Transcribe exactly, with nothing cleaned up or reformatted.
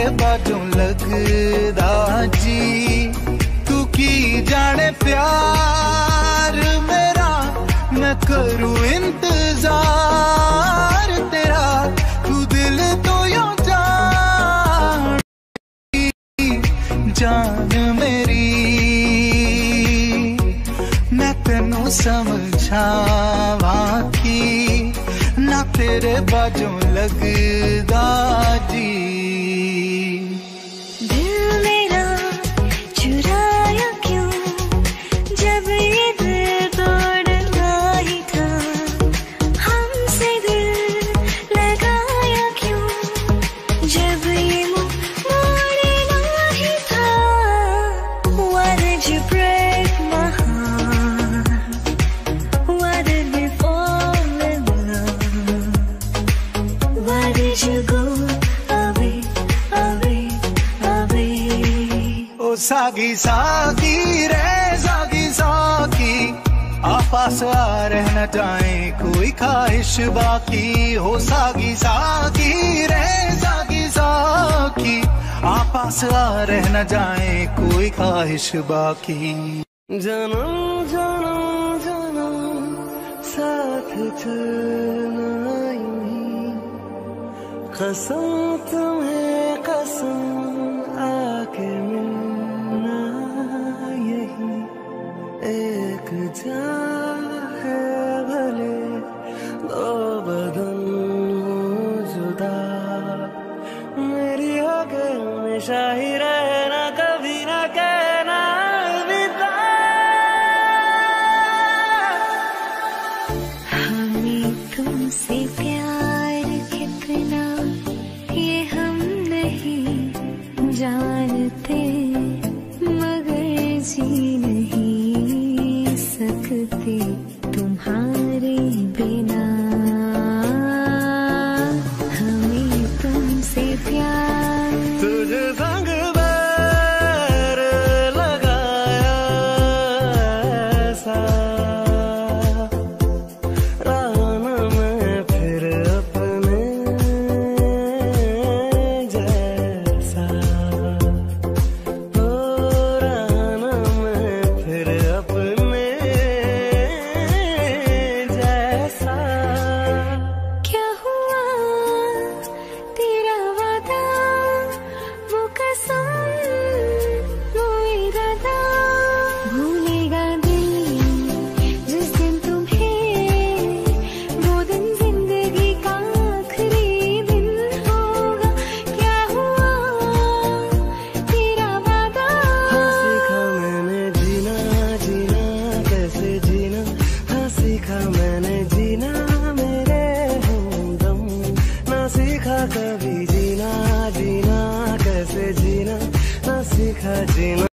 बाजों लगदा जी। तू की जाने प्यार मेरा, मैं करूं इंतजार तेरा। तू दिल तो यूं जान जान मेरी, मैं तेनू समझावा की ना तेरे बाजों लगदा जी। दिल मेरा चुराया क्यों जब ये दिल तोड़ना ही था। हमसे दिल लगाया क्यों जब ये मुँह मोड़ना ही था। Why did you break my heart? Why did we fall in love? Why did you go away, away, away? ओ सागी सागी रे सागी सागी, आपस आ रहना जाए कोई ख्वाहिश बाकी। हो सागी सागी रे सागी सागी, आपस आ रहना जाए कोई ख्वाहिश बाकी। जन्म जन्म जन्म साथ चलना यूं ही, कसम तुम्हें कसम आके मिलना यही। एक जान है भले दो बदन जुदा, मेरी होके हमेशा ही रहना, कभी ना कहना अलविदा। हमें तुमसे प्यार कितना ये हम नहीं जानते, मगर जी नहीं सकते तुम्हारे बिना। हमें तुमसे प्यार तुझे संग बैर लगाया ऐसा, रहना मैं फिर अपने जैसा। हो रहना मैं फिर अपने जैसा। क्या हुआ तेरा वादा, वो कसम वो इरादा। भूलेगा दिल जिस दिन तुम्हें, वो दिन जिंदगी का आखिरी दिन होगा। क्या हुआ तेरा वादा। हाँ सीखा मैंने जीना जीना कैसे जीना, हाँ सीखा मैंने जीना मेरे हमदम। ना सीखा कभी जीना जीना कैसे जीना, ना सीखा जीना।